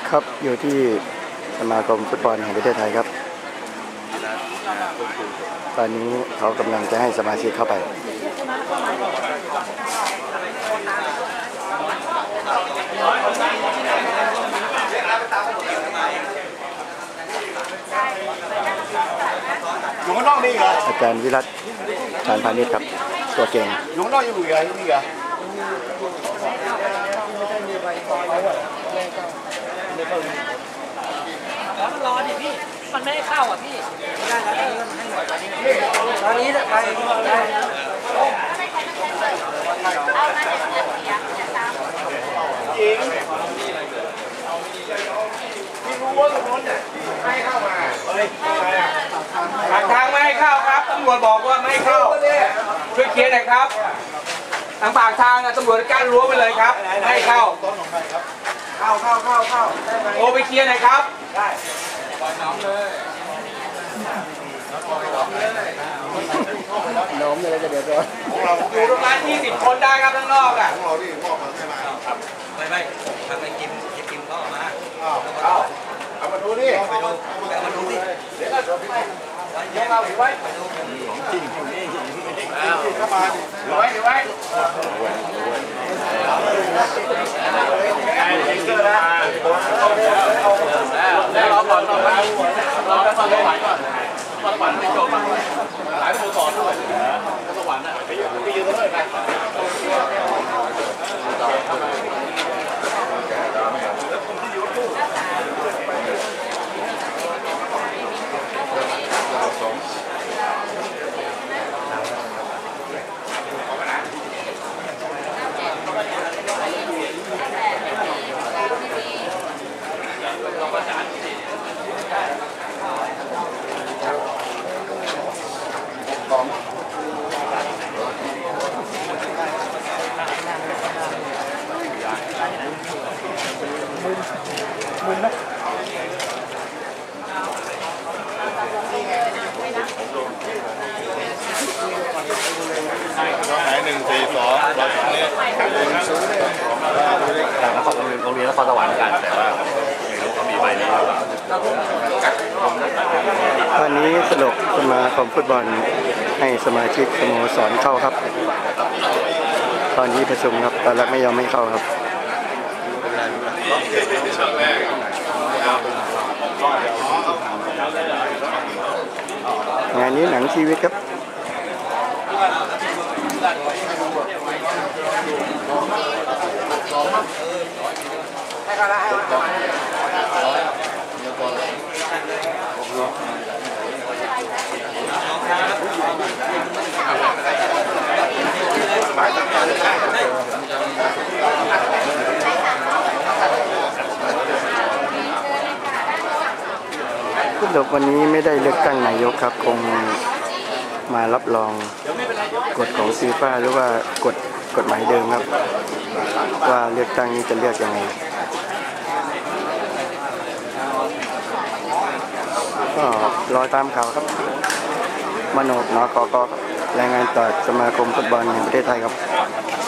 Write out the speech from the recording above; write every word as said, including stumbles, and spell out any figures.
ครับอยู่ที่สมาคมฟุตบอลแห่งประเทศไทยครับตอนนี้เขากำลังจะให้สมาชิกเข้าไปอยู่ข้างนอกนี่เหรออาจารย์วิรัตชาญพาณิชย์ครับตัวเก่งอยู่ข้างนอกอยู่เหรอนี่เหรอแล้วมันร้อนดิพี่มันไม่ให้เข้าอ่ะพี่ได้แล้วมันให้หน่อยตอนนี้ตอนนี้ไปได้จริงพี่รู้ว่าตรงนู้นเนี่ยไม่เข้ามาเฮ้ยทางทางไม่ให้เข้าครับตำรวจบอกว่าไม่ให้เข้าช่วยเคลียร์หน่อยครับทางปากทางตำรวจกั้นรั้วไปเลยครับไม่ให้เข้าเข้าเข้าเข้าเข้าโทรไปเคลียร์หน่อยครับได้ปล่อยน้องเลยน้องเลยจะเดือดร้อนอยู่ประมาณยี่สิบคนได้ครับข้างนอกอ่ะของเราที่พ่อมาให้มาครับไม่ไม่ทางไปกินกินก็ออกมาเอาเอามาดูนี่ไปดูไปดูสิเดี๋ยวก็จบไปเดี๋ยวเราถือไว้จริงเข้ามาถือไว้ถือไว้แล้วรอก่อนรอก่อนรอก่อนรอก่อนก่อนรอก่อนไม่จบมาหลายตัวต่อด้วยสวรรค์อ่ะไปยืนไปยืนตรงนั้นไปมึนไหมไหนหนึ่งสี่สองร้อยสองเนี่ยแต่นครโรงเรียนโรงเรียนนครสวรรค์กันแต่ว่าไม่รู้เขามีใบนี้ตอนนี้สรุปสมาคมฟุตบอลให้สมาชิกสโมสรเข้าครับตอนนี้ประชุมครับตอนแรกไม่ยอมไม่เข้าครับงานนี้หนังชีวิตครับให้กันละให้กันผู้ดกวันนี้ไม่ได้เลือกตั้งนายกครับคงมารับรองกฎของฟีฟ่าหรือว่ากฎกฎหมายเดิมครับว่าเลือกตั้งนี้จะเลือกยังไงก็รอตามข่าวครับมโนนกกรายงานต่อสมาคมฟุตบอลแห่งประเทศไทยครับ